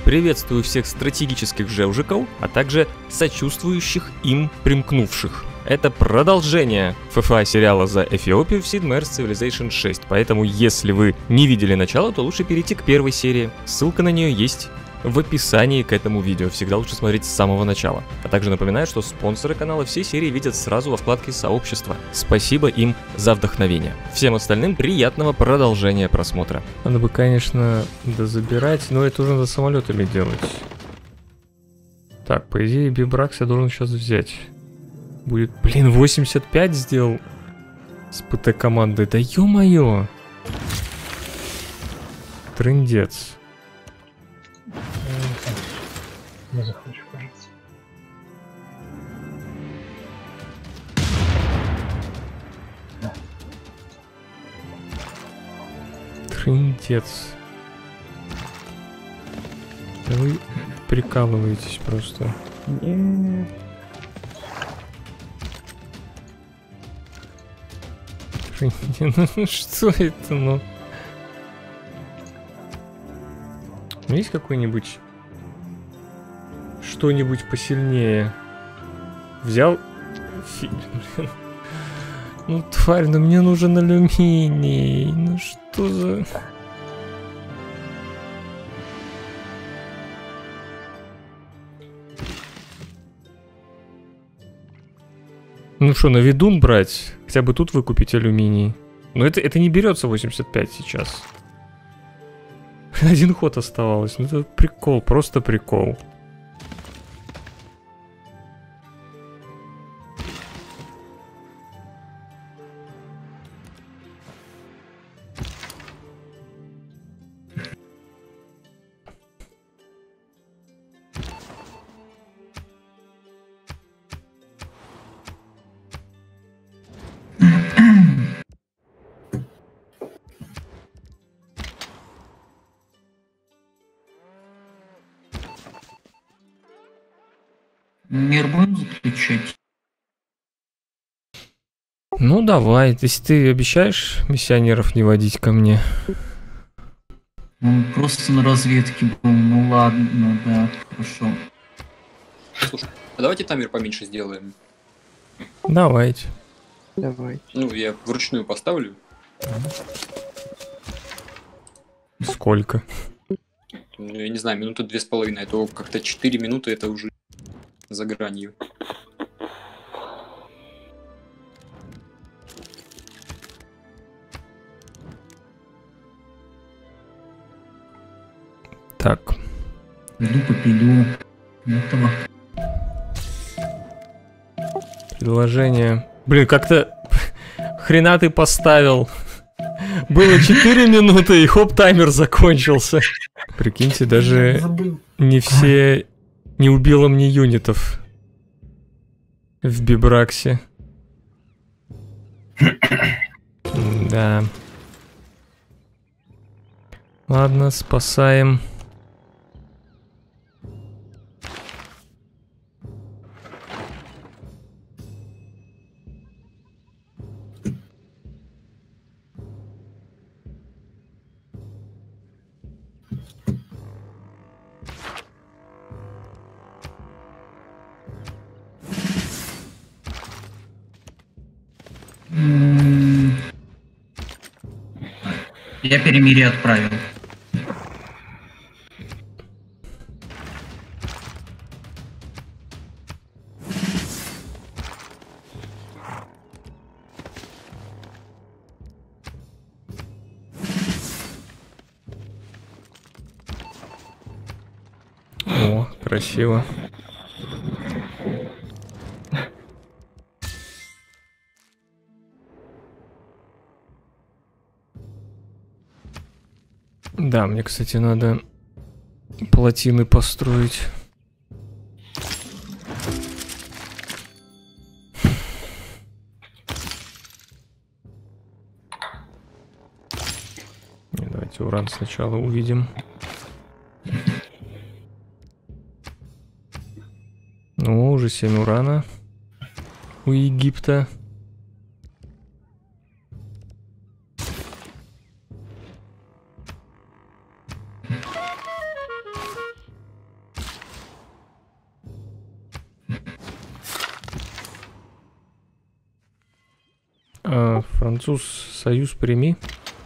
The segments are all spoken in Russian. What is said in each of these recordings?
Приветствую всех стратегических жевжиков, а также сочувствующих им примкнувших. Это продолжение ФФА сериала за Эфиопию в Sid Meier's Civilization 6, поэтому если вы не видели начало, то лучше перейти к первой серии. Ссылка на нее есть в описании к этому видео, всегда лучше смотреть с самого начала. А также напоминаю, что спонсоры канала все серии видят сразу во вкладке «Сообщество». Спасибо им за вдохновение. Всем остальным приятного продолжения просмотра. Надо бы, конечно, дозабирать, но это уже надо самолетами делать. Так, по идее, Бибракс я должен сейчас взять. Будет, блин, 85 сделал с ПТ-командой. Да ё-моё! Трындец. Не захочу, кажется. Трындец. Да вы прикалываетесь просто. Нет. Ну что это, ну? Есть какой-нибудь что-нибудь посильнее? Взял? Блин. Ну тварь, ну мне нужен алюминий. Ну что за... Ну что, на ведун брать? Хотя бы тут выкупить алюминий. Но это не берется 85 сейчас. Один ход оставалось. Ну это прикол, просто прикол. Мир будем заключать? Ну давай, если ты обещаешь миссионеров не водить ко мне. Он просто на разведке был, ну ладно, да, хорошо. Слушай, а давайте таймер поменьше сделаем. Давайте. Давай. Ну, я вручную поставлю. Сколько? Ну, я не знаю, минуты 2,5, а то как-то 4 минуты это уже за гранью. Так. Иду попилю этого. Предложение. Блин, как-то хрена ты поставил. Было 4 минуты, и хоп, таймер закончился. Прикиньте, даже Забыл. не все... Не убило мне юнитов в Бибраксе. Да. Ладно, спасаем. Я перемирие отправил. О, красиво. Да, мне, кстати, надо плотины построить. Давайте уран сначала увидим. Ну, уже 7 урана у Египта. Француз, союз прими.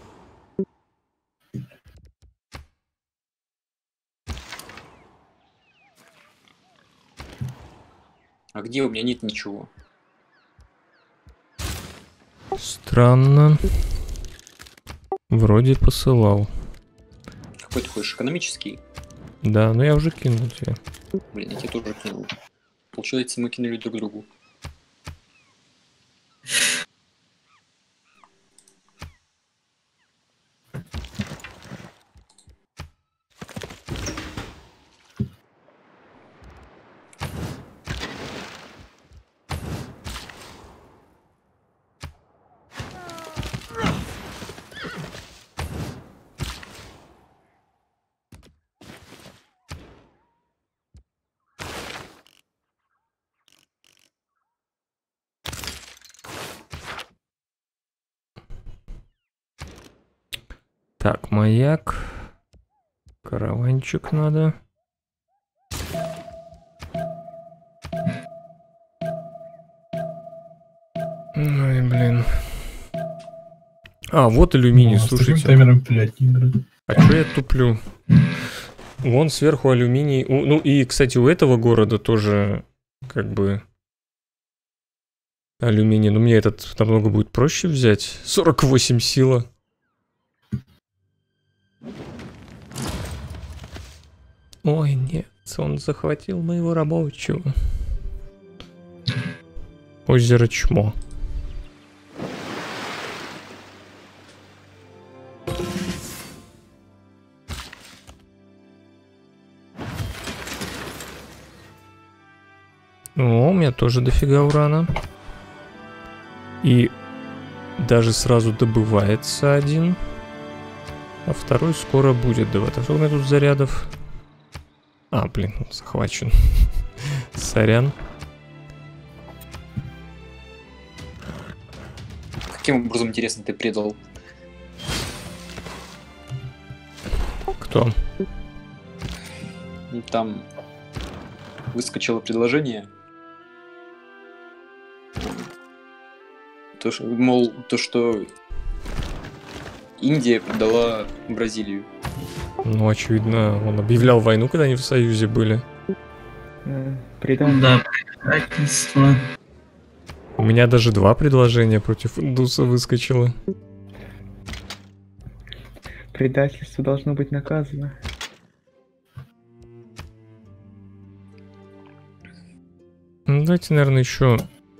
А где у меня нет ничего? Странно. Вроде посылал. Какой ты хочешь, экономический? Да, но я уже кинул тебе. Блин, я тебе тоже кинул. Получается, мы кинули друг другу. Так, маяк. Караванчик надо. Ой, блин. А, вот алюминий, Ну, с таким слушайте. таймером, блядь, не играть. А чё я туплю? Вон сверху алюминий. Ну и, кстати, у этого города тоже как бы алюминий. Но мне этот намного будет проще взять. 48 сила. Ой, нет, он захватил моего рабочего. Озеро Чмо. О, у меня тоже дофига урана. И даже сразу добывается один. А второй скоро будет. Давай, так, сколько у меня тут зарядов? А, блин, он захвачен. Сорян. Каким образом, интересно, ты предал? Кто? Там выскочило предложение. То, что, мол, то, что Индия предала Бразилию. Ну, очевидно, он объявлял войну, когда они в союзе были. Да, предательство. У меня даже 2 предложения против индуса выскочило. Предательство должно быть наказано. Ну, давайте, наверное, еще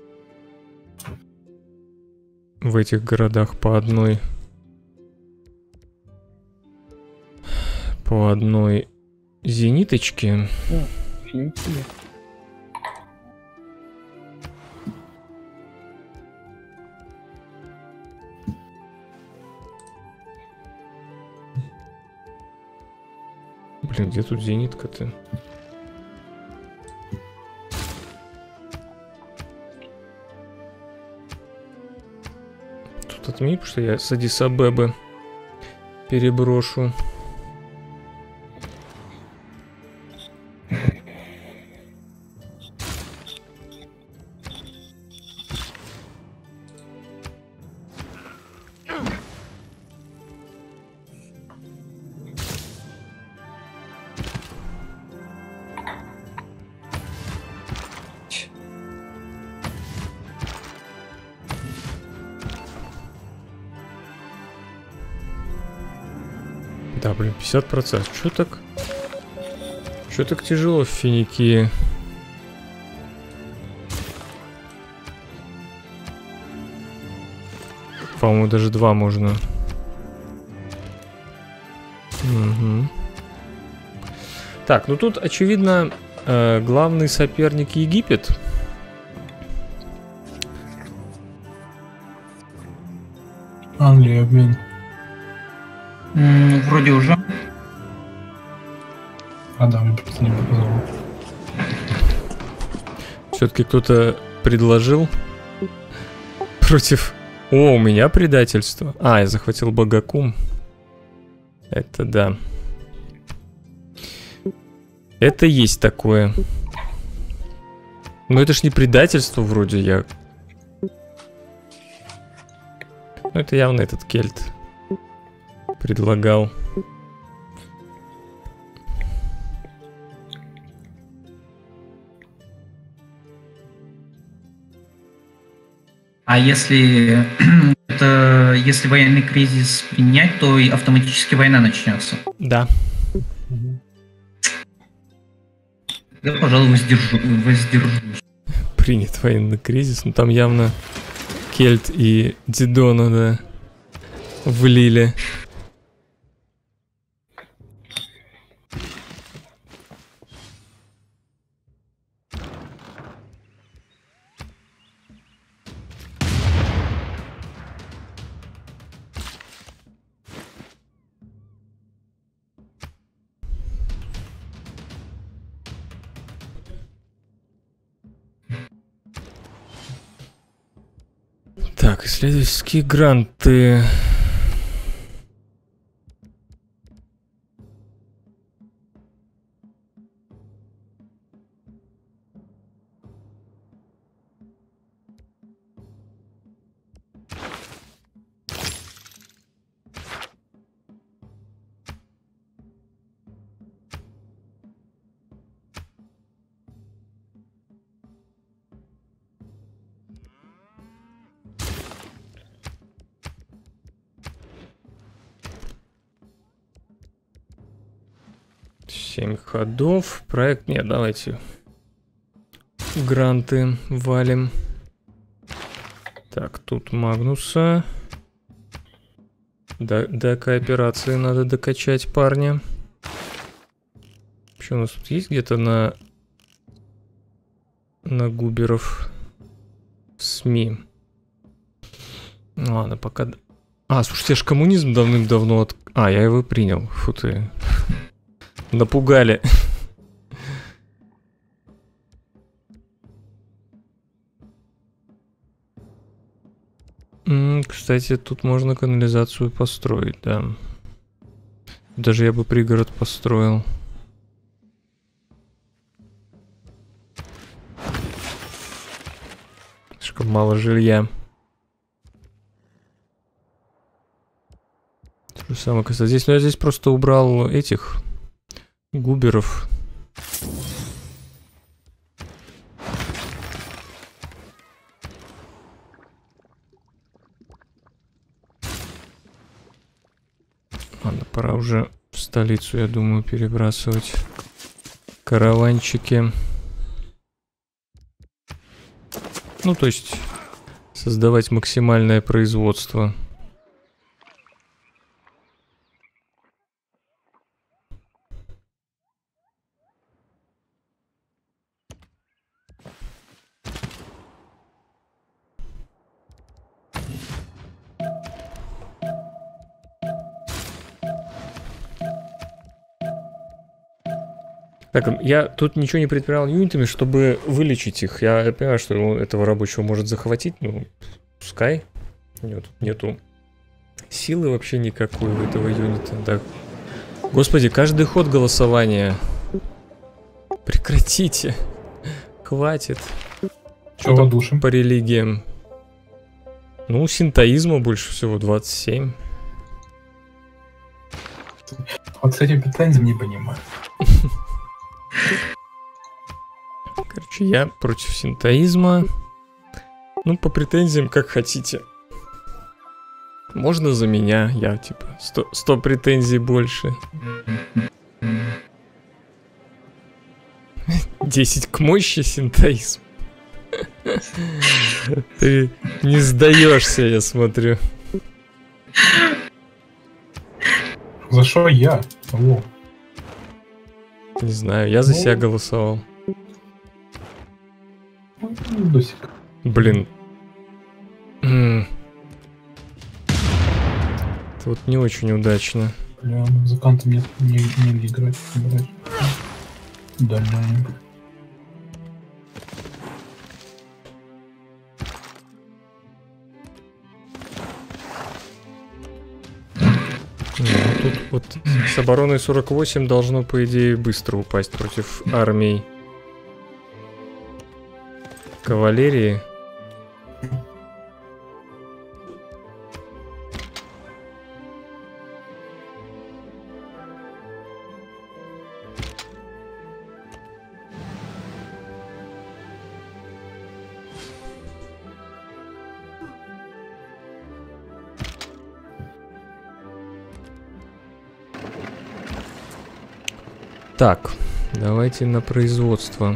в этих городах по одной зениточке. Финики. Блин, где тут зенитка-то? Тут отмени, потому что я с Аддис-Абебы переброшу. Да, блин, 50%. Чё так тяжело в Финикии? По-моему, даже 2 можно. Угу. Так, ну тут, очевидно, главный соперник Египет. Англия, обмен. Вроде уже. А, да, мне просто не показал. Все-таки кто-то предложил против... О, у меня предательство. А, я захватил Багакум. Это да. Это есть такое. Но это ж не предательство вроде, я... Ну, это явно этот кельт предлагал. А если если военный кризис принять, то и автоматически война начнется. Да. Я, пожалуй, воздержусь. Принят военный кризис. Ну, там явно кельт и Дидона, да, влили. Так, исследовательские гранты. Семь ходов. Проект. Нет, давайте гранты валим. Так, тут Магнуса. До кооперации надо докачать парня. Что у нас тут есть где-то на губеров СМИ? Ладно, пока... А, слушайте, аж коммунизм давным-давно А, я его принял. Фу ты. Напугали. Кстати, тут можно канализацию построить, да. Даже я бы пригород построил. Слишком мало жилья. То же самое касается здесь. Но я здесь просто убрал этих губеров. Ладно, пора уже в столицу, я думаю, перебрасывать караванчики. Ну, то есть создавать максимальное производство. Так, я тут ничего не предпринял юнитами, чтобы вылечить их. Я понимаю, что этого рабочего может захватить, ну, пускай. Нет, нету силы вообще никакой у этого юнита. Так. Господи, каждый ход голосования. Прекратите. Хватит. Что по душам? По религиям. Ну, синтоизма больше всего 27. Вот с этим претензией не понимаю. Короче, я против синтоизма. Ну, по претензиям, как хотите. Можно за меня, я типа 100 претензий больше. 10 к мощи синтоизм. Ты не сдаешься, я смотрю. За что я? Во. Не знаю, я за себя голосовал. Досик. Блин. Это вот не очень удачно. Бля, музыкантам нет, негде играть. Дальняя. Тут вот с обороной 48 должно, по идее, быстро упасть против армий кавалерии. Так, давайте на производство.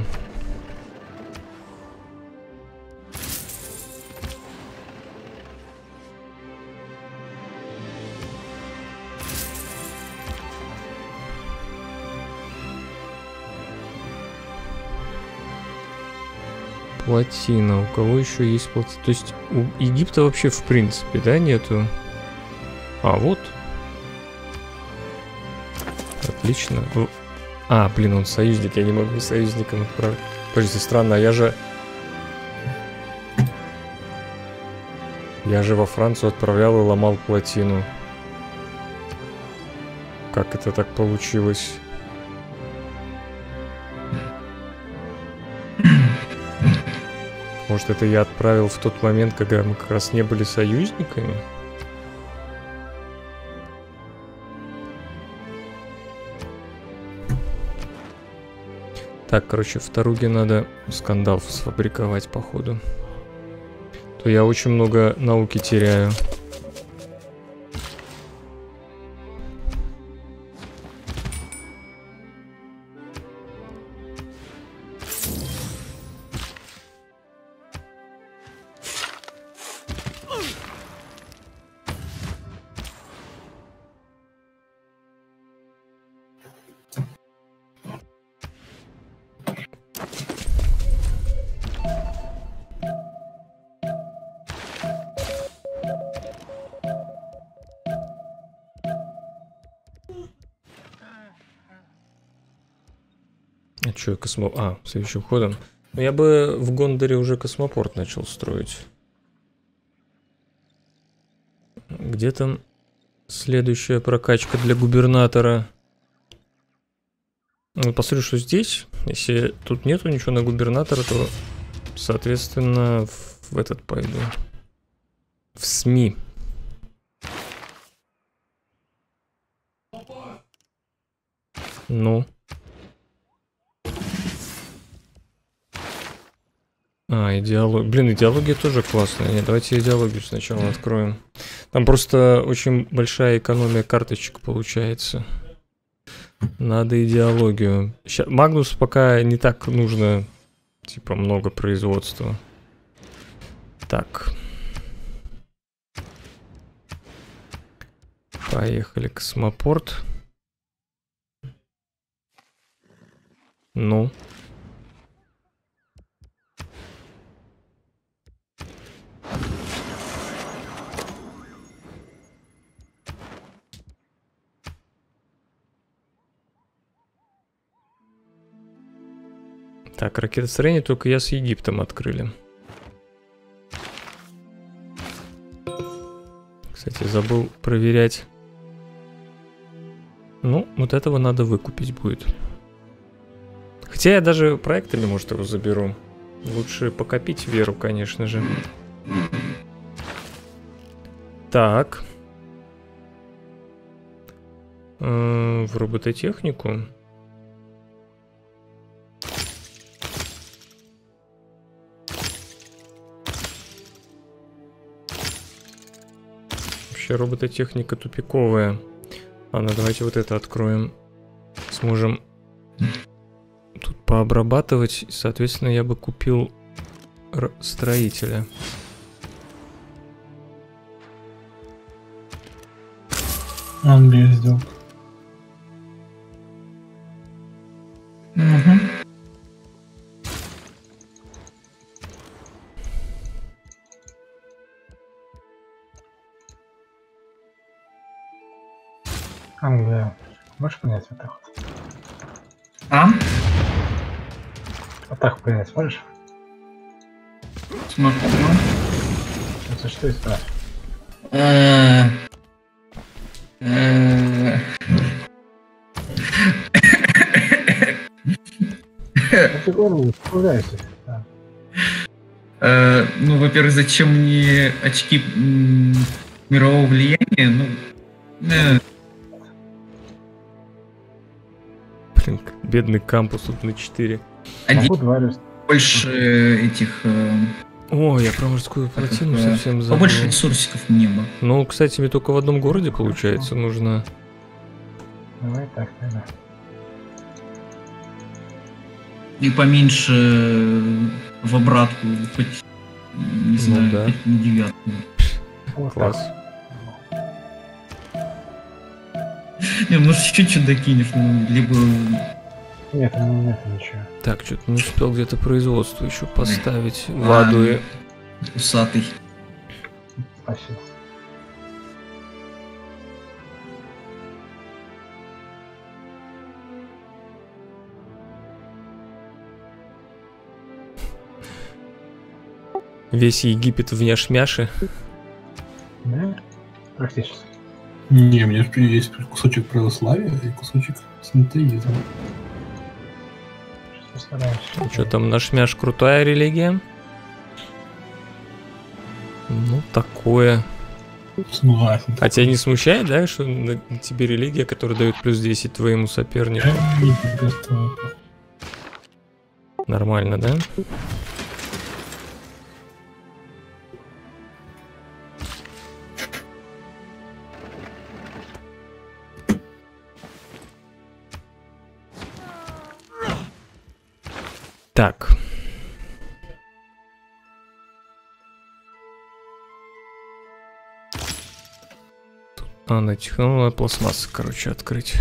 Плотина. У кого еще есть плотина? То есть у Египта вообще в принципе, да, нету? А, вот. Отлично. А, блин, он союзник. Я не могу союзникам отправить. Подожди, странно, а я же во Францию отправлял и ломал плотину. Как это так получилось? Может, это я отправил в тот момент, когда мы как раз не были союзниками? Так, короче, в Таруге надо скандал сфабриковать, походу. То я очень много науки теряю. А чё, следующим ходом? Ну, я бы в Гондоре уже космопорт начал строить. Где там следующая прокачка для губернатора? Ну, посмотрю, что здесь. Если тут нету ничего на губернатора, то, соответственно, в этот пойду. В СМИ. Ну. А, идеология. Блин, идеология тоже классная. Нет, давайте идеологию сначала откроем. Там просто очень большая экономия карточек получается. Надо идеологию. Сейчас, Магнус пока не так нужно, типа, много производства. Так. Поехали, космопорт. Ну. Так, ракетостроение только я с Египтом открыли. Кстати, забыл проверять. Ну, вот этого надо выкупить будет. Хотя я даже проектами, может, его заберу. Лучше покопить веру, конечно же. Так. В робототехнику. Вообще робототехника тупиковая. Ладно, давайте вот это откроем. Сможем тут пообрабатывать. Соответственно, я бы купил строителя. Англия сделал. Англия. Можешь понять вот так вот? А? Вот так понять можешь? Смогу. Это что из этого? Ты горло, справляйся. Ну, во-первых, зачем мне очки мирового влияния? Ну, Блин, бедный кампус тут на 4. Один больше этих... О, я про морскую плотину совсем забыл. Побольше ресурсиков мне бы. Ну, кстати, мне только в одном городе, получается, нужно... Давай так, тогда. И поменьше в обратку, хоть, не знаю, да. хоть на 9. Вот Класс. так. Не, может чуть-чуть докинешь, ну, либо... Нет, нет ничего. Так, что-то не успел где-то производство еще поставить в ладно. Адуе. Усатый. Спасибо. Весь Египет в няшмяше. Да? Практически. Не, у меня же есть кусочек православия и кусочек синтеизма. Сейчас постараемся. Что там, нашмяш крутая религия? Ну, такое. Согласен. А тебя не смущает, да, что на тебе религия, которая дает плюс 10 твоему сопернику? Нормально, да? Так. Надо технология пластмассы, короче, открыть.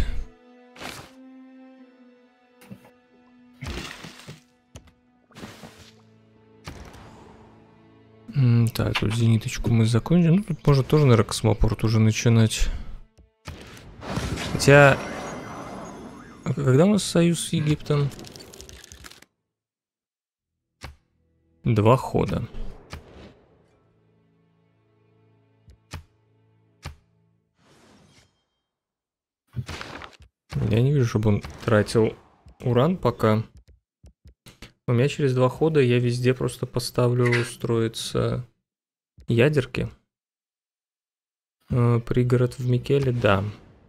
Так, тут зениточку мы закончили. Ну, тут можно тоже, наверное, космопорт уже начинать. Хотя... А когда у нас союз с Египтом? 2 хода. Я не вижу, чтобы он тратил уран пока. У меня через 2 хода я везде просто поставлю устроиться ядерки. Пригород в Микеле, да.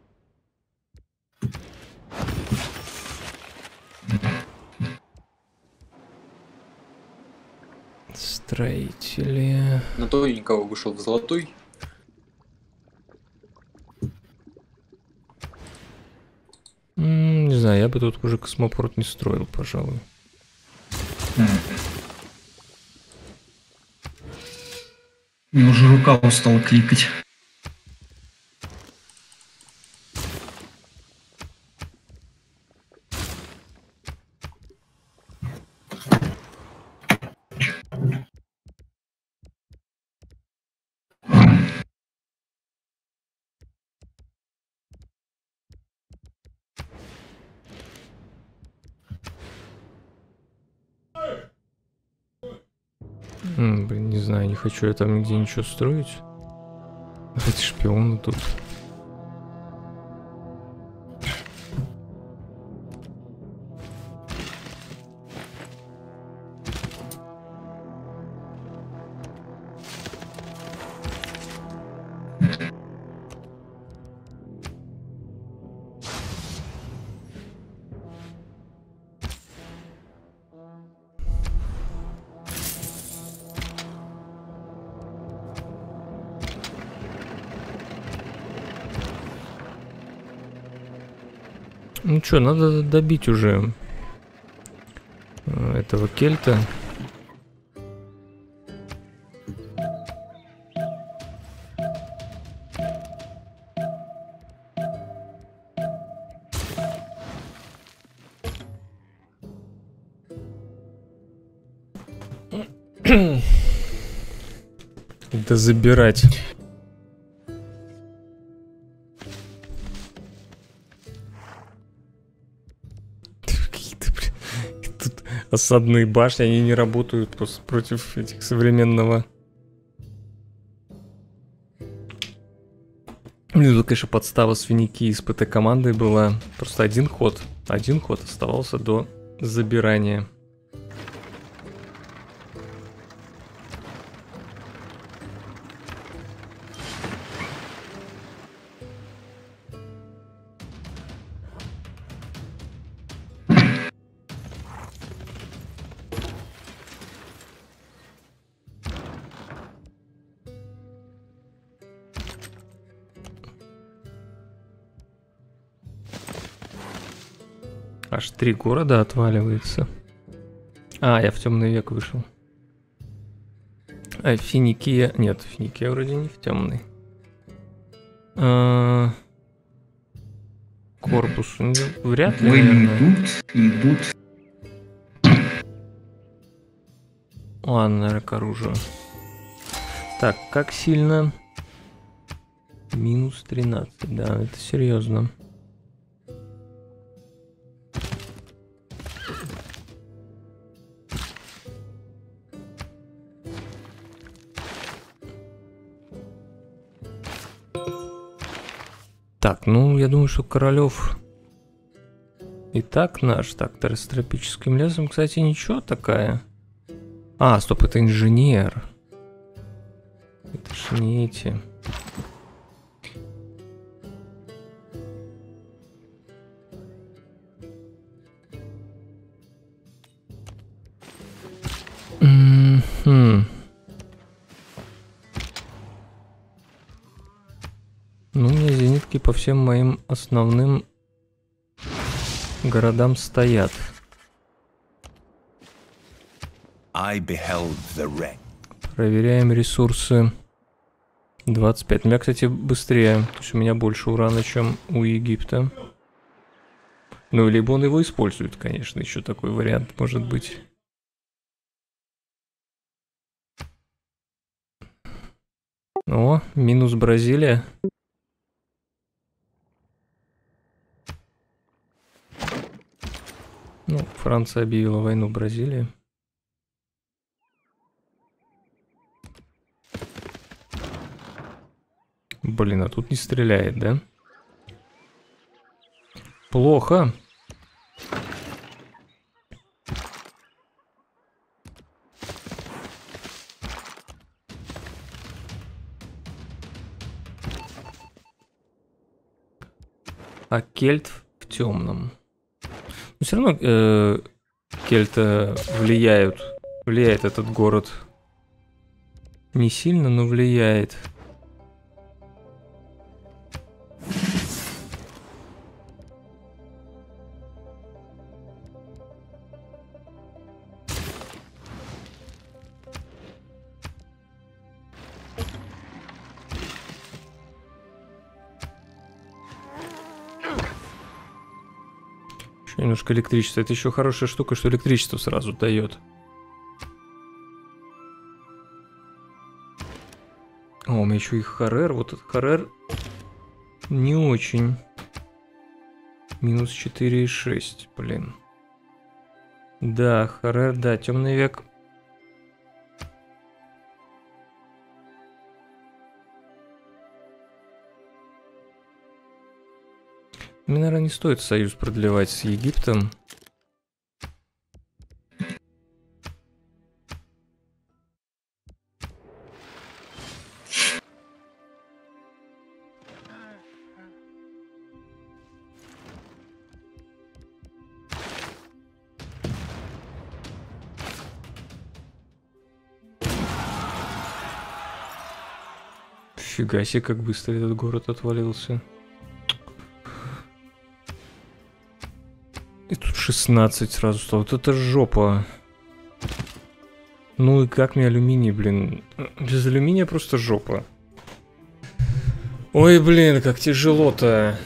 Строители. На то никого вышел в золотой. Не знаю, я бы тут уже космопорт не строил, пожалуй. Мне уже рука устала кликать. Блин, не знаю, не хочу я там нигде ничего строить. Эти шпионы тут. Ну что, надо добить уже этого кельта. Да забирать. Какие-то, блин, тут осадные башни, они не работают просто против этих современного. Блин, тут, конечно, подстава с Финики из ПТ командой была. Просто один ход оставался до забирания. Аж 3 города отваливается. А, я в темный век вышел. А Финикия... Нет, Финикия вроде не в темный. Корпус. Ну, вряд ли, Войны наверное. идут. Ладно, наверное, к оружию. Так, как сильно? Минус 13, да, это серьезно. Так, ну, я думаю, что Королев и так наш. Так, с тропическим лесом, кстати, ничего такая. А, стоп, это инженер. Это ж не эти. Мгм. Ну, у меня зенитки по всем моим основным городам стоят. I beheld the wreck. Проверяем ресурсы. 25. У меня, кстати, быстрее. То есть у меня больше урана, чем у Египта. Ну, либо он его использует, конечно. Еще такой вариант может быть. О, минус Бразилия. Ну, Франция объявила войну Бразилии. Блин, а тут не стреляет, да? Плохо. А кельт в темном. Но все равно кельта влияет этот город. Не сильно, но влияет. Еще немножко электричества. Это еще хорошая штука, что электричество сразу дает. О, у меня еще и Харер. Вот этот Харер не очень. Минус 4,6, блин. Да, Харер, да, темный век. Мне, наверное, не стоит союз продлевать с Египтом. Фига себе, как быстро этот город отвалился. И тут 16 сразу стало. Вот это жопа. Ну и как мне алюминий, блин. Без алюминия просто жопа. Ой, блин, как тяжело-то.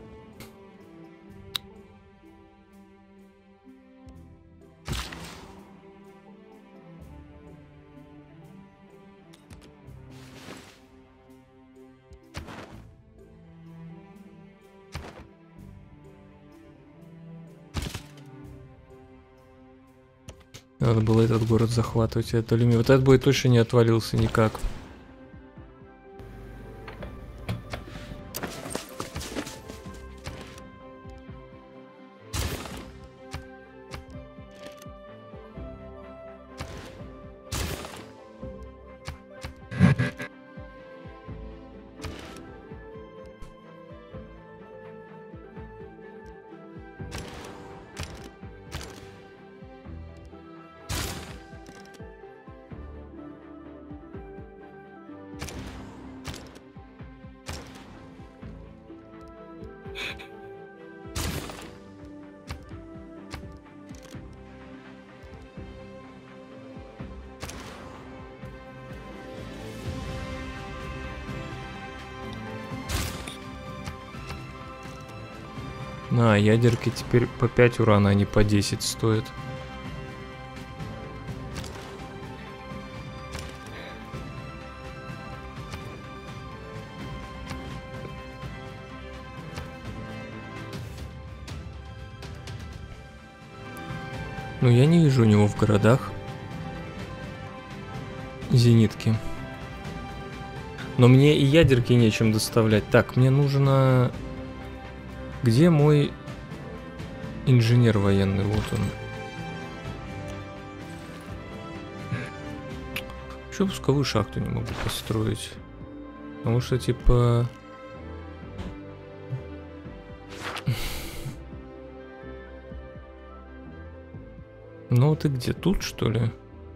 Надо было этот город захватывать, этот алюминий. Вот этот бы точно не отвалился никак. А, ядерки теперь по 5 урана, а не по 10 стоят. Ну, я не вижу у него в городах зенитки. Но мне и ядерки нечем доставлять. Так, мне нужно... Где мой инженер военный? Вот он. Еще пусковую шахту не могу построить. Потому что, типа... Ну, ты где? Тут, что ли?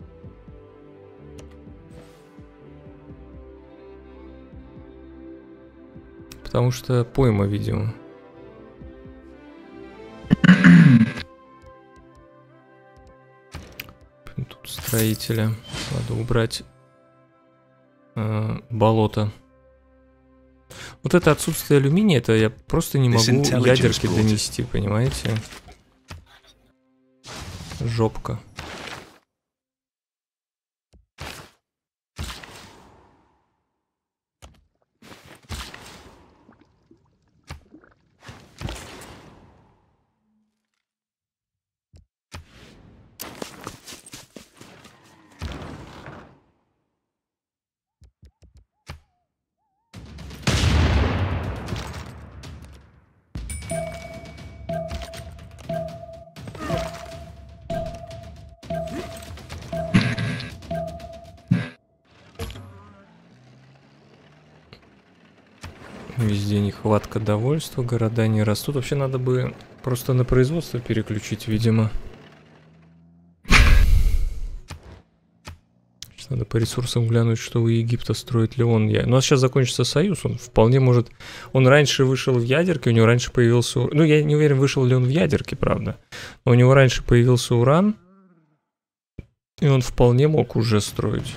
Потому что пойма, видимо. Тут строителя. Надо убрать болото. Вот это отсутствие алюминия, это я просто не могу ядерки донести, понимаете? Жопка. Везде нехватка довольства, города не растут. Вообще надо бы просто на производство переключить, видимо. Сейчас надо по ресурсам глянуть, что у Египта строит ли он. У нас сейчас закончится союз, он вполне может... Он раньше вышел в ядерке, у него раньше появился... Ну, я не уверен, вышел ли он в ядерке, правда. Но у него раньше появился уран, и он вполне мог уже строить.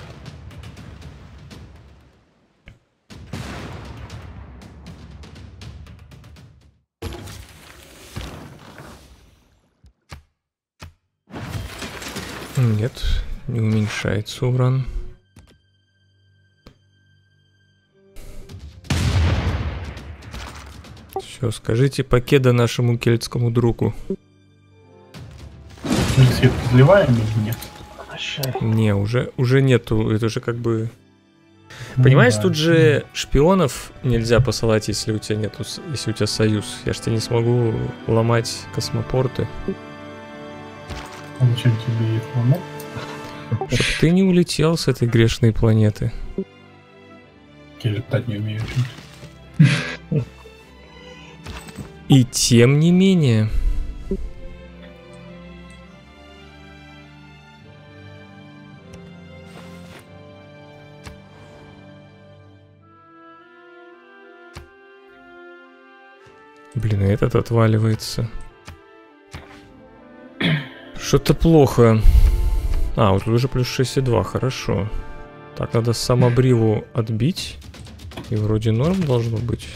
Нет, не уменьшается уран. Все, скажите покеда нашему кельтскому другу. Мы свет разливаем или нет? Прощай. Не, уже нету, это же как бы... Понимаешь, тут же шпионов нельзя посылать, если у тебя нету, если у тебя союз. Я ж тебе не смогу ломать космопорты. А зачем тебе их ломать? Чтоб ты не улетел с этой грешной планеты. Я летать не умею. И тем не менее... Блин, и этот отваливается. Что-то плохо. А, вот тут уже плюс 6,2, хорошо. Так, надо самобриву отбить. И вроде норм должно быть.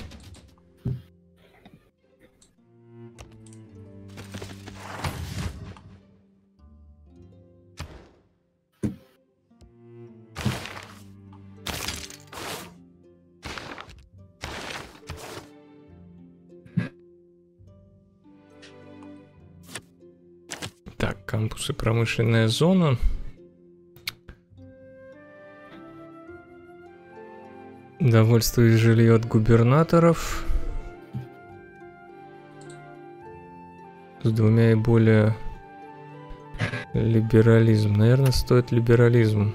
Так, кампус и промышленная зона. Довольствует жилье от губернаторов. С двумя и более либерализм. Наверное, стоит либерализм.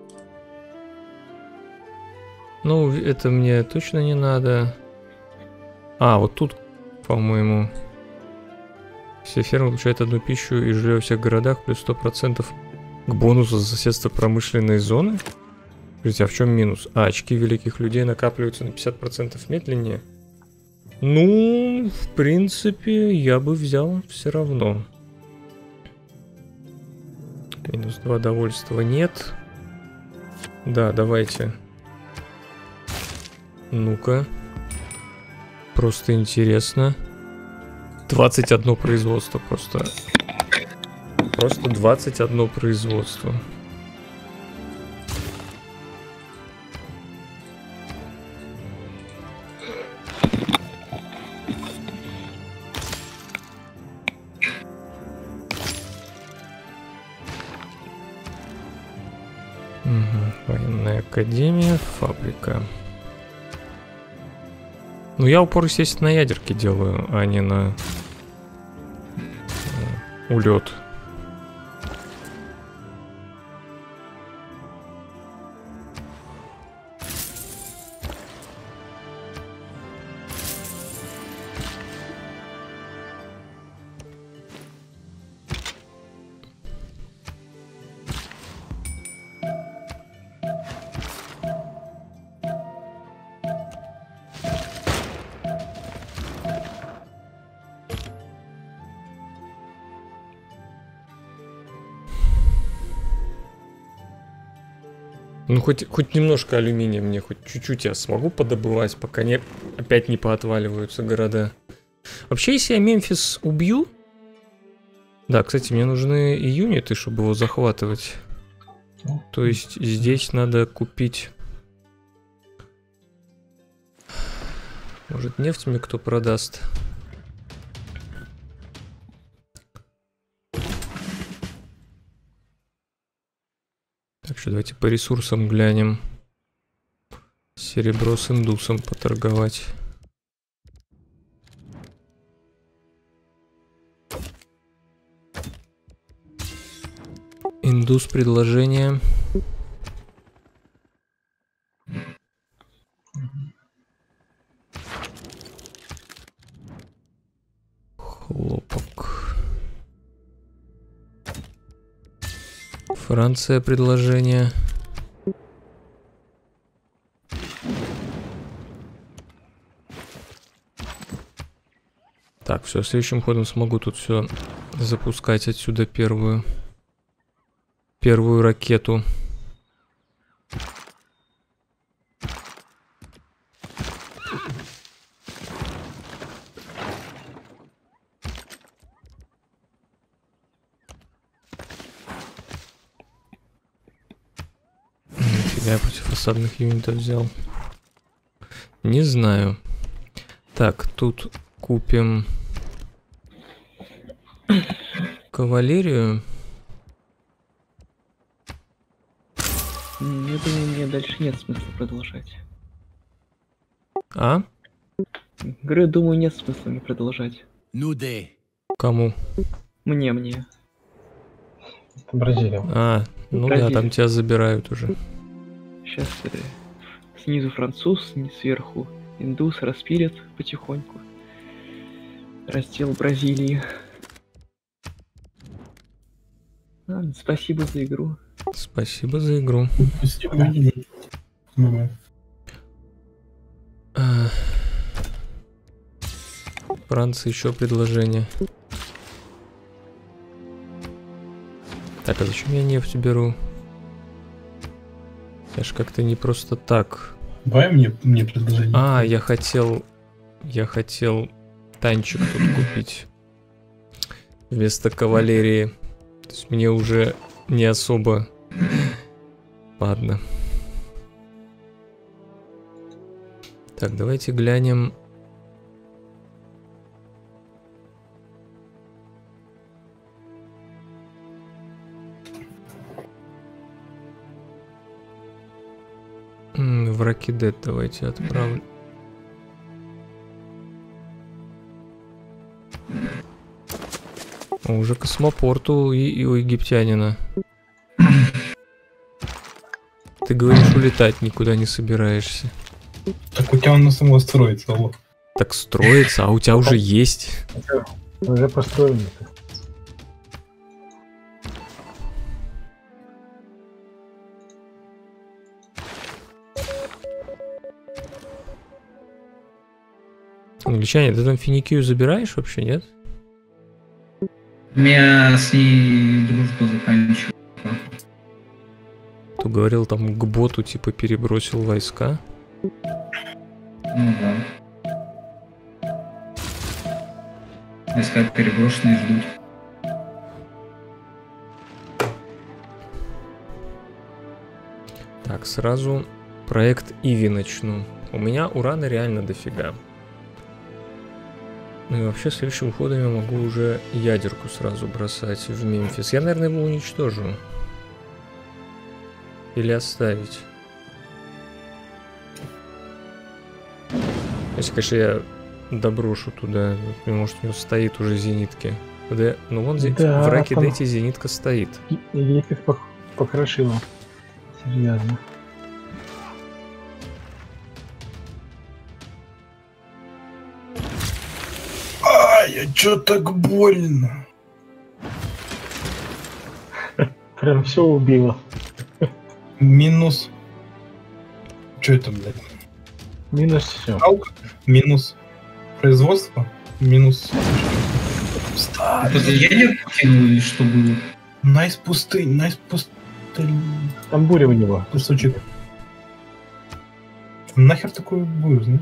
Ну, это мне точно не надо. А, вот тут, по-моему... Все фермы получают одну пищу и жилье во всех городах, плюс 100% к бонусу за соседство промышленной зоны. Скажите, а в чем минус? А, очки великих людей накапливаются на 50% медленнее. Ну, в принципе, я бы взял все равно. Минус 2 довольства нет. Да, давайте. Ну-ка. Просто интересно. 21 производство просто. Просто 21 производство. Военная академия, фабрика. Ну, я упор, естественно, на ядерке делаю, а не на улет. Ну, хоть немножко алюминия мне, хоть чуть-чуть я смогу подобывать, пока опять не поотваливаются города. Вообще, если я Мемфис убью... Да, кстати, мне нужны и юниты, чтобы его захватывать. То есть здесь надо купить... Может, нефть мне кто продаст? Так что давайте по ресурсам глянем. Серебро с индусом поторговать. Индус предложение. Хлопок. Франция предложение. Так, все, следующим ходом смогу тут все запускать отсюда первую ракету. Я против осадных юнитов взял. Не знаю. Так, тут купим кавалерию. Я думаю, мне дальше нет смысла продолжать. А? Говорю, думаю, нет смысла мне продолжать. Кому? Мне. Это Бразилия. А, ну да, там тебя забирают уже. Сейчас снизу француз, сверху индус распилят потихоньку. Раздел Бразилии. Ладно, спасибо за игру. Спасибо за игру. Франция, еще предложение. Так, а зачем я нефть беру? Я ж как-то не просто так. Давай мне предложение. А, я хотел танчик тут купить вместо кавалерии. То есть мне уже не особо. Ладно. Так, давайте глянем. В Ракидет давайте отправлю. Уже космопорт у египтянина. Ты говоришь, улетать никуда не собираешься. Так у тебя он на самого строится, алло. Так строится, а у тебя уже есть. Уже построили. Англичане, ты там Финикию забираешь вообще, нет? У меня с ней дружба заканчивается. Ты говорил, там к боту типа перебросил войска. Ну да. Войска переброшенные ждут. Так, сразу проект Иви начну. У меня урана реально дофига. Ну и вообще следующим ходом я могу уже ядерку сразу бросать в Мемфис. Я, наверное, его уничтожу. Или оставить. Если, конечно, я доброшу туда. Может, у него стоит уже зенитки. Ну вон Да, в раке там- Дети зенитка стоит. И их покрошило. Серьезно. Ай, а чё так больно? Прям все убило. Минус. Чё это, блядь? Минус все. Алка? Минус производство? Минус... Это за ядерку кинул или что было? Найс пустынь, Там буря у него. кусочек. Нахер такое будет, знаешь?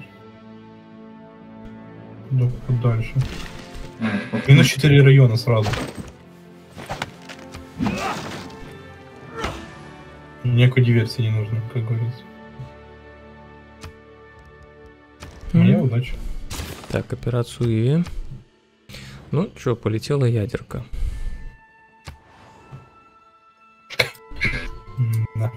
Да, дальше. Минус 4 района сразу. Никакой диверсии не нужно, как говорится. Мне удачи. Так, операцию Иви. Ну, чё, полетела ядерка. Да.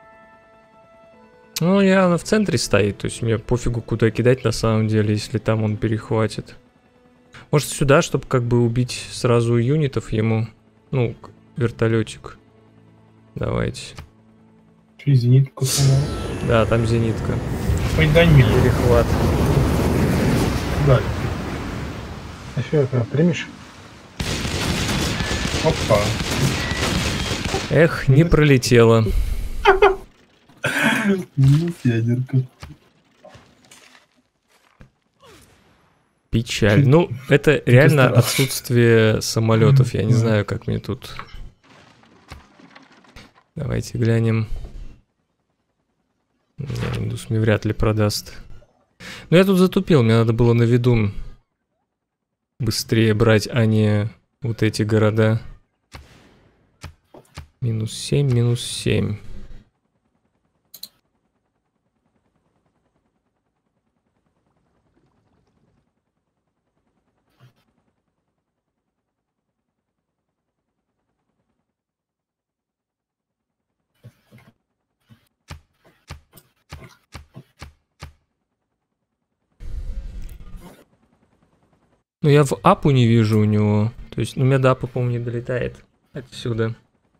Ну, она в центре стоит, то есть мне пофигу, куда кидать на самом деле, если там он перехватит. Может, сюда, чтобы как бы убить сразу юнитов ему. Ну, вертолетик. Давайте. Че, зенитку сломал? Да, там зенитка. Ой, дай мне. Перехват. Да. А что, примешь? Опа. Эх, не пролетело. Минус ядерка. Печаль. Ну, это реально отсутствие самолетов. Я не знаю, как мне тут. Давайте глянем. Не, Индус мне вряд ли продаст. Но я тут затупил, мне надо было на виду быстрее брать, а не вот эти города. Минус 7, минус 7. Ну, я в апу не вижу у него. То есть, ну, у меня до апа, по-моему, не долетает отсюда.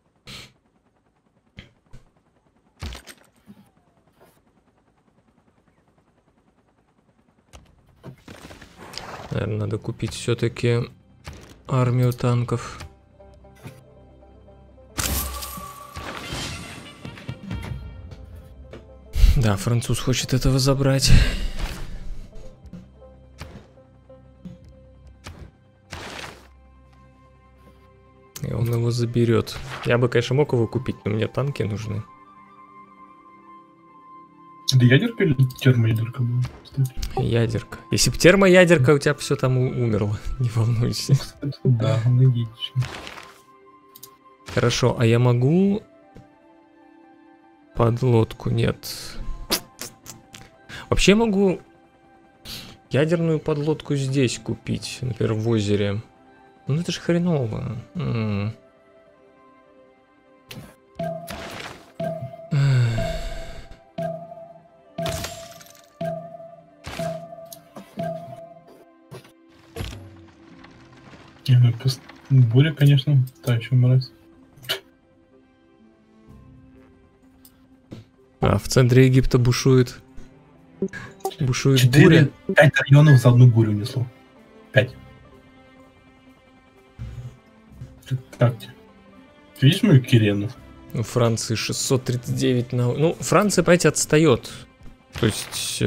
Наверное, надо купить все-таки армию танков. Да, француз хочет этого забрать. И он его заберет. Я бы, конечно, мог его купить, но мне танки нужны. Это ядерка или термоядерка была, кстати? Ядерка. Если бы термоядерка, у тебя все там умерло. Не волнуйся. Кстати, да, логично. Хорошо, а я могу... Подлодку нет. Вообще могу ядерную подлодку здесь купить, например, в озере. Ну это же хреново. Буря, конечно, та еще мразь. А в центре Египта бушует буря. 5 районов за одну бурю несло. 5. Так. Ты видишь мою Кирену? У Франции 639 на... Ну, Франция, понимаете, отстает. То есть...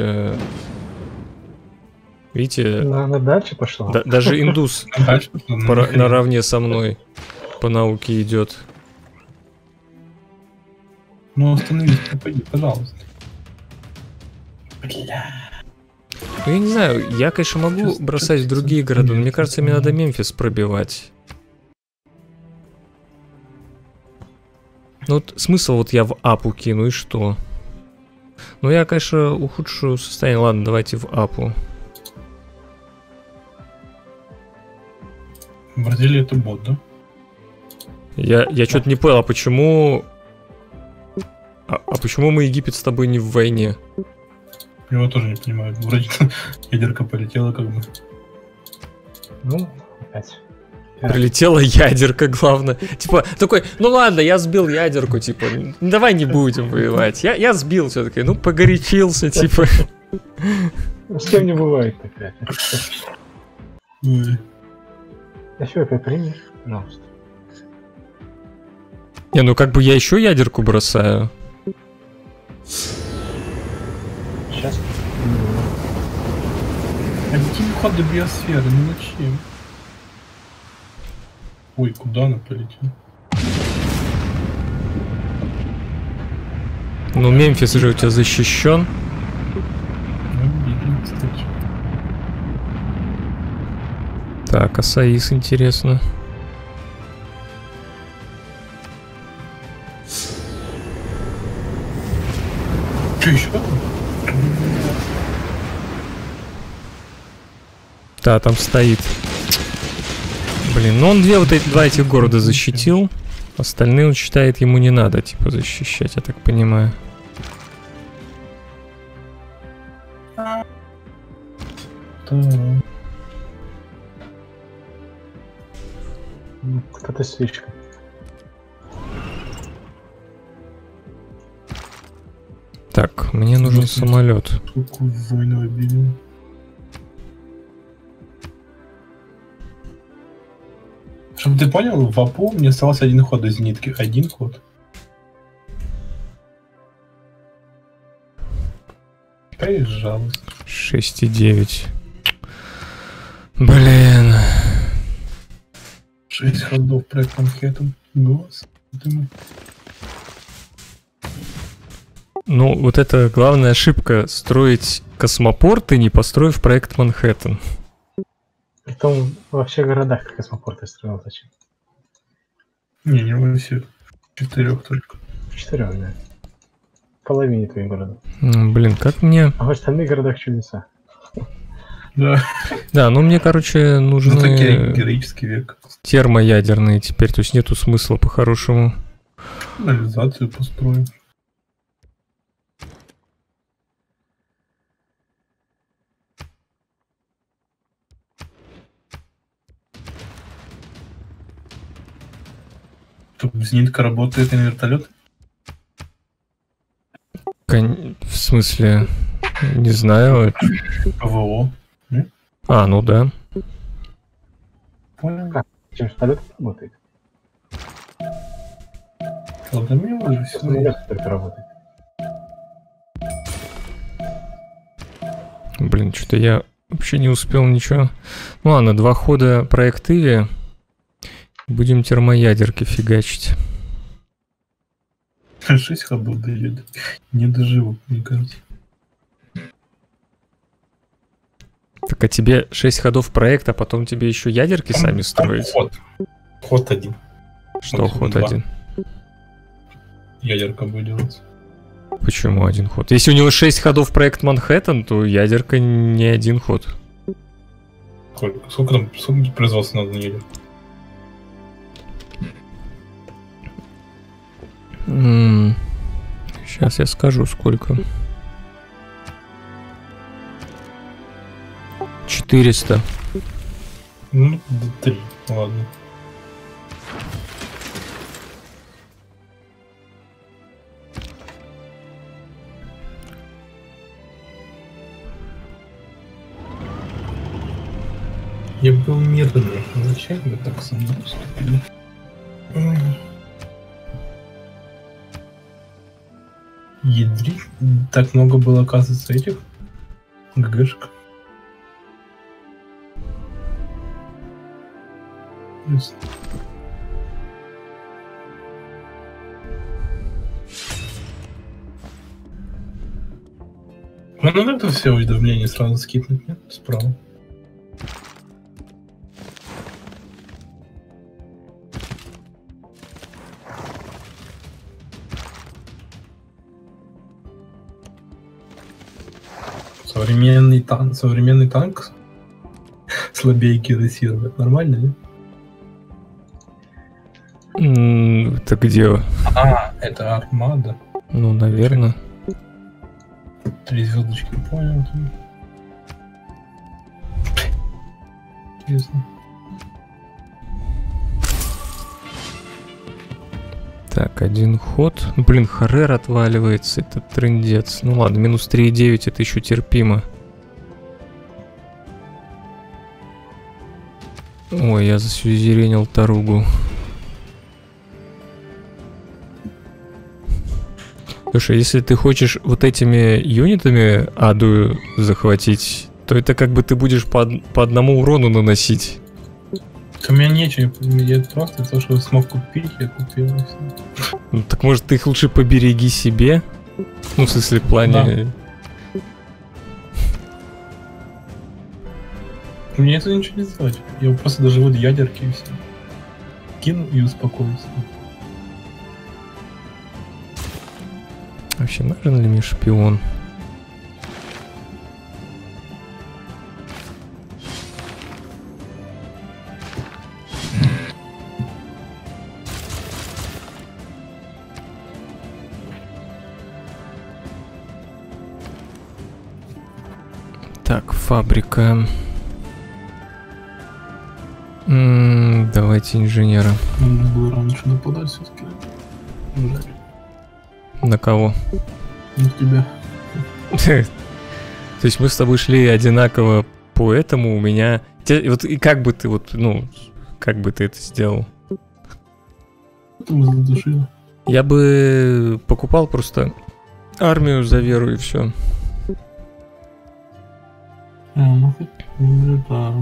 Видите... Она дальше пошла. Даже индус Дальше, наравне со мной по науке идет. Ну, остановись, пойди, пожалуйста. Бля. Ну, я не знаю, я, конечно, могу бросать в другие города, но мне кажется, мне надо Мемфис пробивать. Ну вот смысл вот я в апу кину, и что? Ну я, конечно, ухудшу состояние. Ладно, давайте в апу. В Бразилии это бот, да? Я что-то не понял, а почему... А почему мы, Египет, с тобой не в войне? Я его тоже не понимаю. Вроде ядерка полетела как бы. Ну, опять. Прилетела ядерка, главное. Типа, такой, ну ладно, я сбил ядерку, типа, давай не будем воевать. Я сбил все-таки, ну погорячился, типа. С кем не бывает опять. Ой. Еще опять примешь, пожалуйста. Не, ну как бы я еще ядерку бросаю. Сейчас. А какие ходы биосферы? Ну зачем? Ой, куда она полетела? Ну, Мемфис же у тебя защищен. Ну, видно, кстати. Так, а Саис интересно. Че еще? Да, там стоит. Блин, ну он два этих города защитил. Остальные он считает, ему не надо, типа, защищать, я так понимаю. Кто-то слишком. Так, мне нужен самолет. Сколько войну объявил? Чтобы ты понял, в АПУ мне остался один ход из нитки. Один ход. Какая жалость. 6,9. Блин. 6 ходов проект Манхэттен. Господи мой. Ну, вот это главная ошибка — строить космопорт и не построив проект Манхэттен. Притом во всех городах космопорты строил зачем? Не во всех. 4 только. В 4, да. В половине твоих городов. Блин, как мне... А в остальных городах чудеса. Да. Да, ну мне, короче, Ну нужны такие героический век. термоядерные теперь, то есть нету смысла по-хорошему. Канализацию построим. Тут зенитка работает и на вертолет? В смысле, не знаю. ПВО. А, ну да. Понял. Чем вертолет работает? Ладно, мне уже все. Самолет только работает. Блин, что-то я вообще не успел ничего. Ну ладно, 2 хода проект Иви. Будем термоядерки фигачить. 6 ходов доедет. Не доживу, мне кажется. Так а тебе 6 ходов проекта, а потом тебе еще ядерки сами строить? Ход. Ход один. Что максимум ход 2. один? Ядерка будет делаться. Почему один ход? Если у него 6 ходов проект Манхэттен, то ядерка не один ход. Сколько производства надо на ядерку? Сейчас я скажу, сколько. 400. Ну, 3, ладно. Я был медленный. Зачем вы так со мной поступили? Ядрить. Так много было, оказывается, этих ГГшек. Ясно. Ну как-то все уведомления сразу скипнуть, нет? Справа. Современный танк слабее кирасирует. Нормально, да? Это где? А, это армада. Ну, наверное. 3 звездочки, понял. Интересно. Так, один ход. Блин, Харрер отваливается, это трындец. Ну ладно, минус 3,9 это еще терпимо. Ой, я засюзеренил Таругу. Слушай, если ты хочешь вот этими юнитами Аду захватить, то это как бы ты будешь по одному урону наносить. У меня нечего, я просто то, что смог купить, я купил. И все. Ну, так может ты их лучше побереги себе? Ну, в смысле, в плане... Да. Мне это ничего не сделать. Я просто доживу до ядерки и все. Кину и успокоюсь. Вообще нужен ли мне шпион? Так, фабрика. Давайте инженера. Надо было раньше нападать все-таки. Жаль. На кого? На тебя. То есть мы с тобой шли одинаково по этому, у меня... Вот и как бы ты вот, ну, как бы ты это сделал? Мы задушили. Я бы покупал просто армию за веру и все. Ну, да.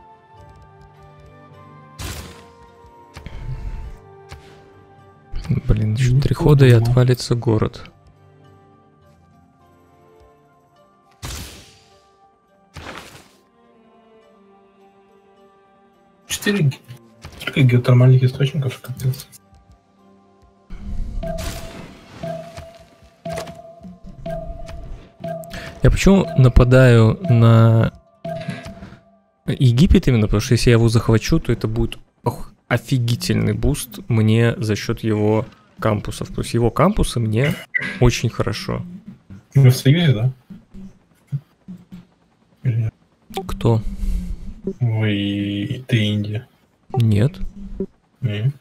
Блин, еще 3 хода и отвалится город. Четыре геотермальных источников, капец. Я почему нападаю на Египет именно? Потому что если я его захвачу, то это будет офигительный буст мне за счет его кампусов. То есть его кампусы мне очень хорошо. Мы в Союзе, да? Или нет? Кто? Вы... Ты Индия. Нет. Не.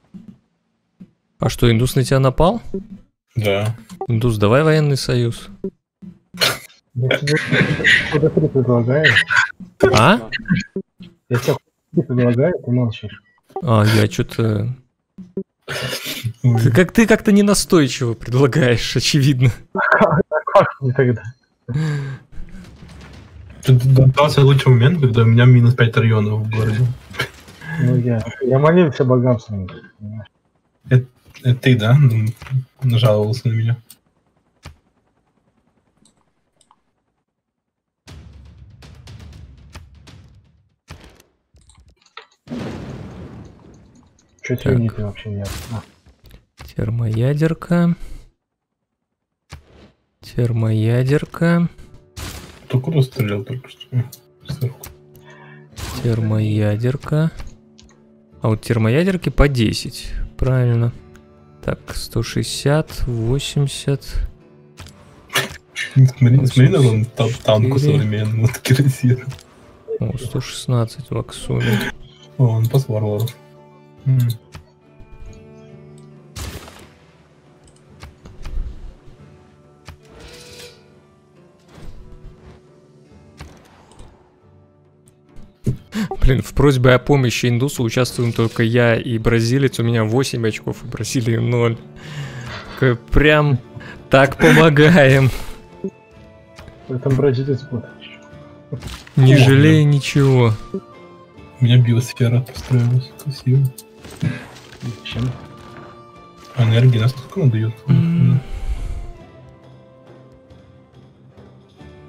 А что, индус на тебя напал? Да. Индус, давай военный союз. Я тебе хода 3 предлагаю. А? Я тебе хода 3 предлагаю, ты молчишь. А, я что-то... Ты как-то ненастойчиво предлагаешь, очевидно. Как не тогда? Дался лучший момент, когда у меня минус 5 районов в городе. Ну я молился богам своим. Понимаешь? Это ты, да? Нажаловался на меня. Что Так. юниты вообще нет? Термоядерка. Термоядерка. Ты куда стрелял только что? Сверху. Термоядерка. А вот термоядерки по 10. Правильно. Так, 160, 80. Смотри на он танку 84. современному, вот керосин. О, 116 в Аксуме. О, он пас варваров. Блин, в просьбе о помощи индусу участвуем только я и бразилец. У меня 8 очков, в Бразилии 0. Прям так помогаем. Это бразилец будет. Не жалея ничего. У меня биосфера построилась. Красиво. Чем? А, энергии насколько он дает?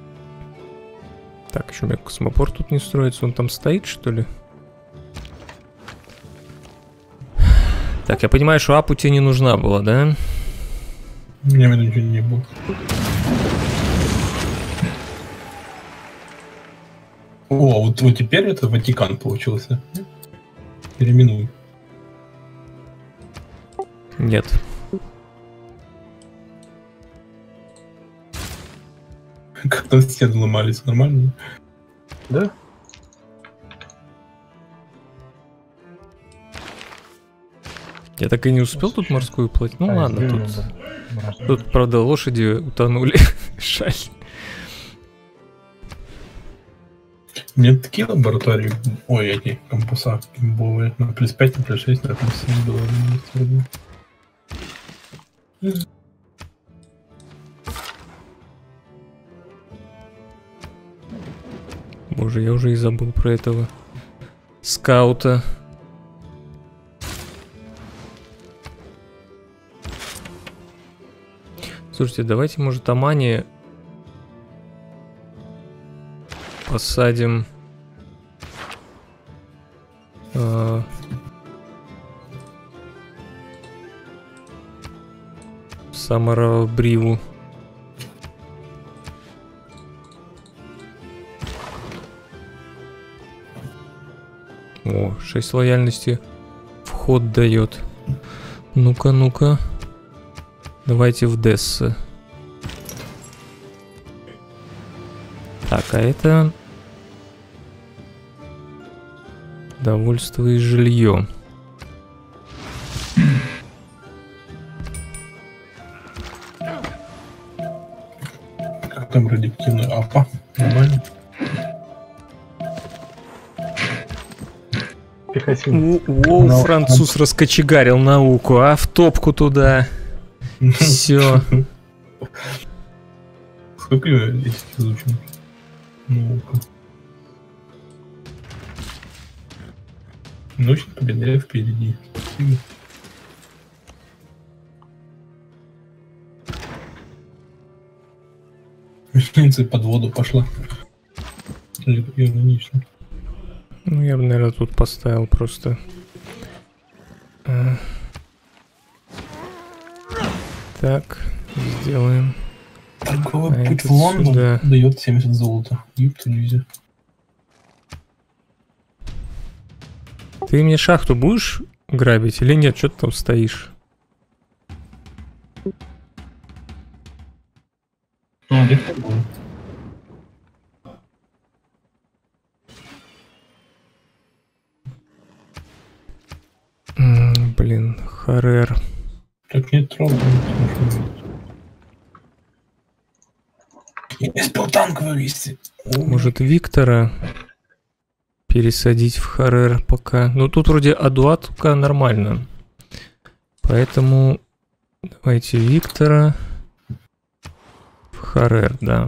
Что, у меня космопорт тут не строится? Он там стоит, что ли? Так, я понимаю, что апу тебе не нужна была, да? У меня ничего не было. О, вот теперь это Ватикан получился. Переименуй. Нет. Как там стены ломались, нормально? Да? Я так и не успел тут морскую плоть. Ну ладно, извини, тут... да. Тут, правда, лошади утонули. Жаль. У меня такие лаборатории, ой, эти кампуса имбовые, на плюс 5, на плюс 6, на плюс 7 было вроде. Боже, я уже и забыл про этого скаута. Слушайте, давайте, может, Амани посадим Самара в Бриву. О, 6 лояльности вход дает. Ну-ка, ну-ка. Давайте в Десса. Так, а это... Довольство и жилье. Как там радиоактивная апа? Нормально? Воу, француз раскочегарил науку, а в топку туда. Все. Сколько я здесь изучил? Наука. Научная победа впереди. Спасибо. Мечница под воду пошла. Иронично. Ну, я бы, наверное, тут поставил просто. Так, сделаем. Торговый путь в Лондон сюда дает 70 золота. Юпту-дюзя. Ты мне шахту будешь грабить или нет? Что ты там стоишь? Блин, Харер. Так не трогай. Я не успел танк вывести. Может, Виктора пересадить в Харер пока. Ну, тут вроде Адуатка нормально. Поэтому давайте Виктора в Харер, да.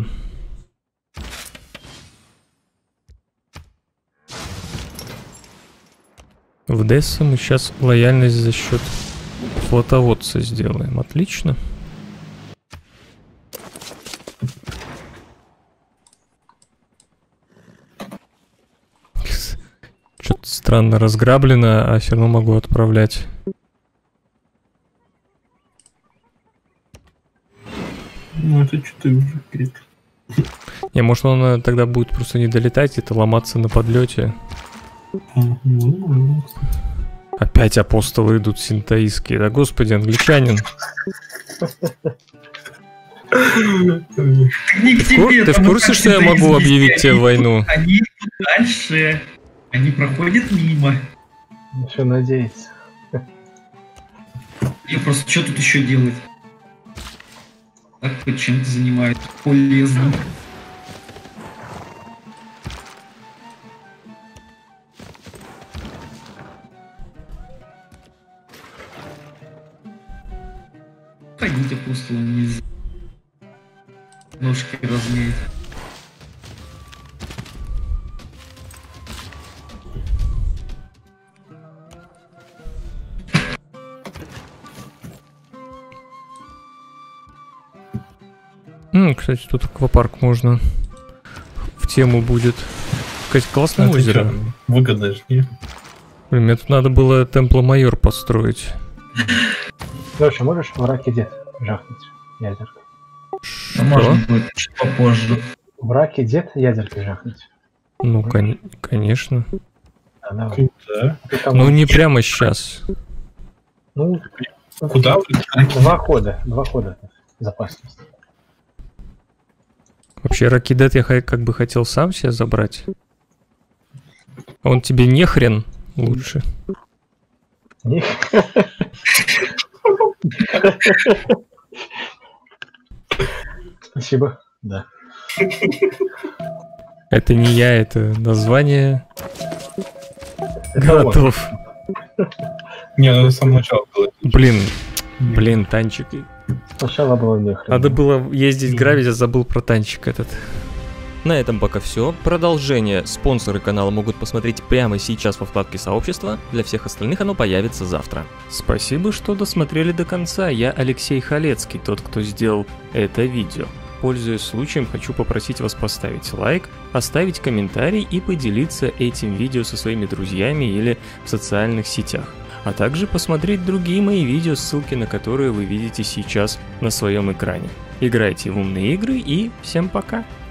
В Десса мы сейчас лояльность за счет флотоводца сделаем. Отлично. Что-то странно разграблено, а все равно могу отправлять. Ну это что-то уже перед. Не, может он тогда будет просто не долетать, это ломаться на подлете. Опять апостолы идут синтаистские. Да господи, англичанин. Ты в курсе, что я могу объявить тебе войну? Они идут дальше. Они проходят мимо. Еще надеюсь. И просто что тут еще делать? Так хоть чем-то занимает. Полезно. Ходить апостолом нельзя. Ножки размеять. Кстати, тут аквапарк можно в тему будет. Какое-то классное ты озеро. чё, выгодно же, не? Блин, мне тут надо было Темпло Майор построить. Леша, можешь в раке дед жахнуть ядеркой? А можно будет чуть попозже. В раке дед ядеркой жахнуть. Ну, конечно. Да, давай. Да. Ты там- Ну, не прямо сейчас. Ну, Куда вы? два хода запасности. Вообще, Ракидет я как бы хотел сам себе забрать. А он тебе не хрен лучше. Не- Спасибо. Да. Это не я, это название Это он. готов. Не, надо с самого начала было. Блин, танчик. Сначала было нехрен. Надо было ездить грабить, а забыл про танчик этот. На этом пока все. Продолжение спонсоры канала могут посмотреть прямо сейчас во вкладке сообщества. Для всех остальных оно появится завтра. Спасибо, что досмотрели до конца. Я Алексей Халецкий, тот, кто сделал это видео. Пользуясь случаем, хочу попросить вас поставить лайк, оставить комментарий и поделиться этим видео со своими друзьями или в социальных сетях. А также посмотреть другие мои видео, ссылки на которые вы видите сейчас на своем экране. Играйте в умные игры и всем пока!